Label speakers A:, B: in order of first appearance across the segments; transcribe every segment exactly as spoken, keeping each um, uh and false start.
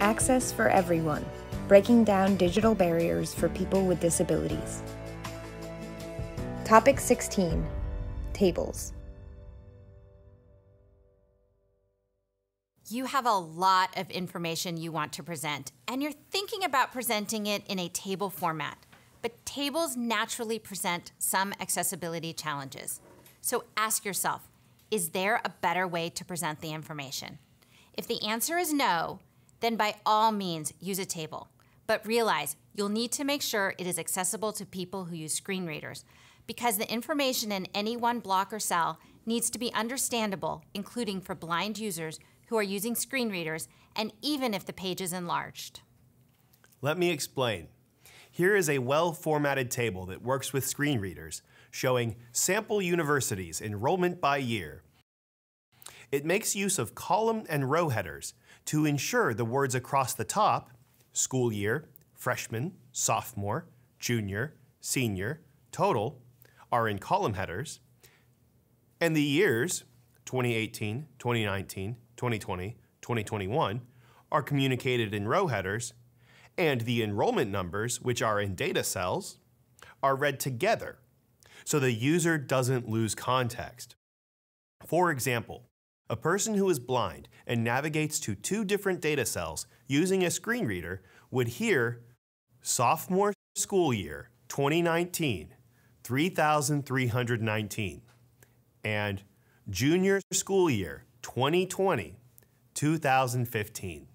A: Access for everyone, breaking down digital barriers for people with disabilities. Topic sixteen, tables.
B: You have a lot of information you want to present, and you're thinking about presenting it in a table format. But tables naturally present some accessibility challenges. So ask yourself, is there a better way to present the information? If the answer is no, then by all means use a table. But realize you'll need to make sure it is accessible to people who use screen readers, because the information in any one block or cell needs to be understandable, including for blind users who are using screen readers, and even if the page is enlarged.
C: Let me explain. Here is a well-formatted table that works with screen readers, showing sample universities enrollment by year. It makes use of column and row headers to ensure the words across the top, school year, freshman, sophomore, junior, senior, total, are in column headers, and the years, twenty eighteen, twenty nineteen, twenty twenty, twenty twenty-one, are communicated in row headers, and the enrollment numbers, which are in data cells, are read together, so the user doesn't lose context. For example, a person who is blind and navigates to two different data cells using a screen reader would hear sophomore school year twenty nineteen, three thousand three hundred nineteen, and junior school year twenty twenty, two thousand fifteen.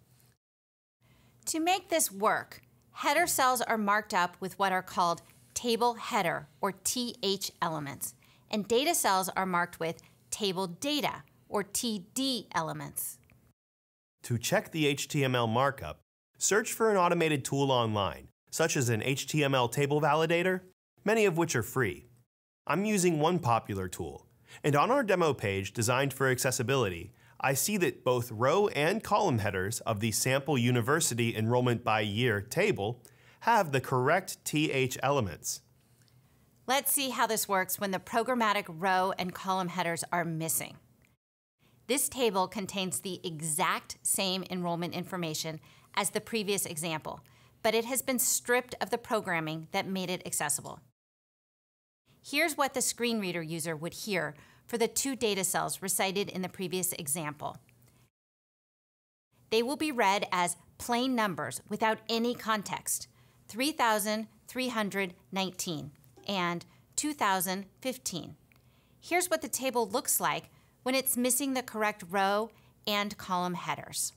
B: To make this work, header cells are marked up with what are called table header, or T H elements, and data cells are marked with table data, or T D elements.
C: To check the H T M L markup, search for an automated tool online, such as an H T M L table validator, many of which are free. I'm using one popular tool, and on our demo page designed for accessibility, I see that both row and column headers of the sample university enrollment by year table have the correct T H elements.
B: Let's see how this works when the programmatic row and column headers are missing. This table contains the exact same enrollment information as the previous example, but it has been stripped of the programming that made it accessible. Here's what the screen reader user would hear for the two data cells recited in the previous example. They will be read as plain numbers without any context, three thousand three hundred nineteen and two thousand fifteen. Here's what the table looks like when it's missing the correct row and column headers.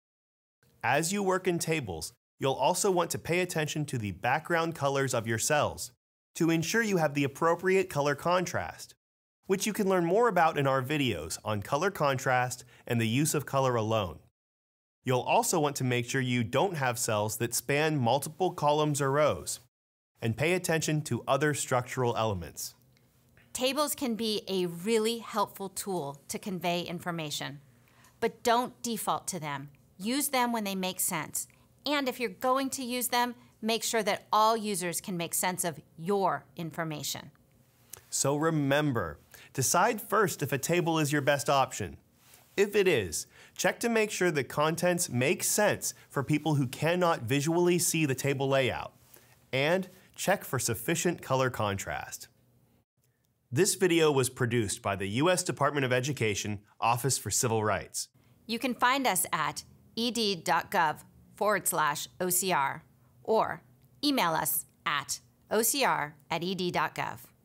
C: As you work in tables, you'll also want to pay attention to the background colors of your cells to ensure you have the appropriate color contrast, which you can learn more about in our videos on color contrast and the use of color alone. You'll also want to make sure you don't have cells that span multiple columns or rows, and pay attention to other structural elements.
B: Tables can be a really helpful tool to convey information, but don't default to them. Use them when they make sense. And if you're going to use them, make sure that all users can make sense of your information.
C: So remember, decide first if a table is your best option. If it is, check to make sure the contents make sense for people who cannot visually see the table layout. And check for sufficient color contrast. This video was produced by the U S Department of Education, Office for Civil Rights.
B: You can find us at ed.gov forward slash OCR or email us at ocr at ed.gov.